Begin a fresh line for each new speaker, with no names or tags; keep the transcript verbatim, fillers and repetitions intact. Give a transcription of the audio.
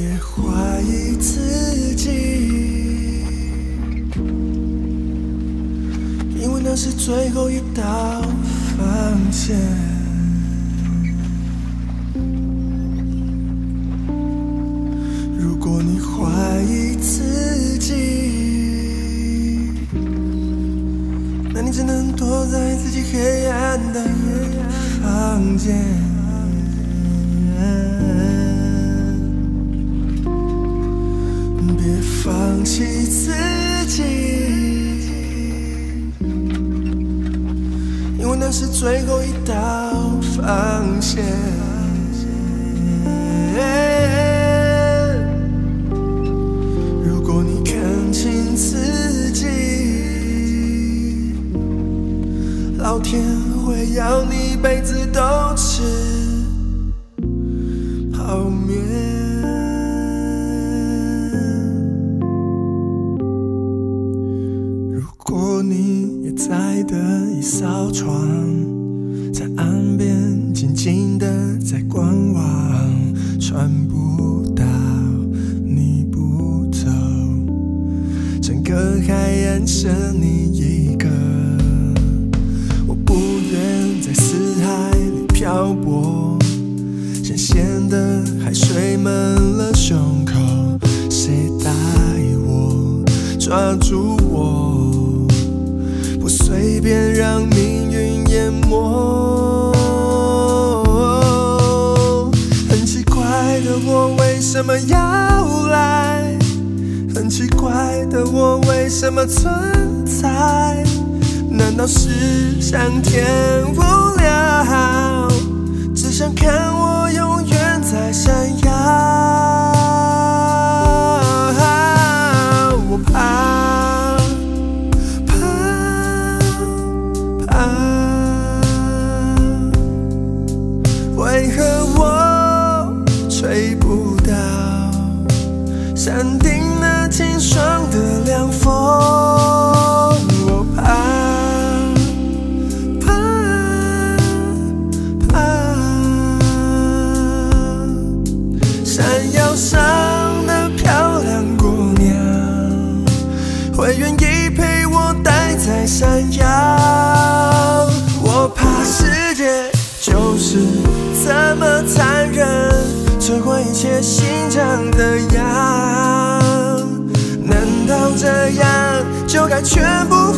别怀疑自己，因为那是最后一道防线。如果你怀疑自己，那你只能躲在自己黑暗的房间。别放弃自己，因为那是最后一道防线。如果你看清自己，老天会要你一辈子都吃泡面。如果你也在的一艘船，在岸边静静的在观望，船不到你不走，整个海岸剩你一个。我不愿在死海里漂泊，咸咸的海水满了胸口，谁带我抓住我，不随便让命运淹没。很奇怪的我为什么要来，很奇怪的我为什么存在，难道是上天无聊，只想看我永远在闪耀？我怕怕怕，为何我吹不到山顶那清爽的凉风？我怕怕怕，山腰上的漂亮姑娘会愿意陪我待在山腰。我怕世界就是这么残忍，摧毁一切心长的痒。难道这样就该全部